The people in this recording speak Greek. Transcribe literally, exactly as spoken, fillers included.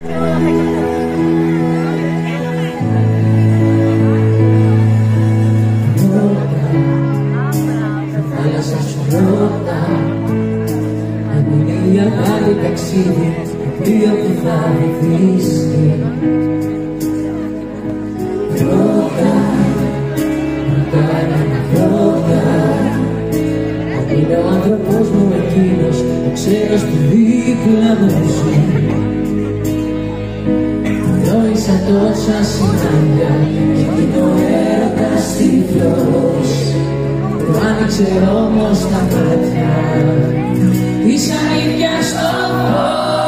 Θάλασσα σου ρώτα αν είναι η αγάπη ταξίδι το οποίο που θα βυθίσει. Ρώτα, ρώτα ένα ρώτα αν είναι ο άνθρωπος μου εκείνος ο ξένος που δίπλα μου ζει. Γνώρισα τόσα σημάδια και είναι ο έρωτας τυφλός. Του άνοιξε όμως τα μάτια της αλήθειας στο φως.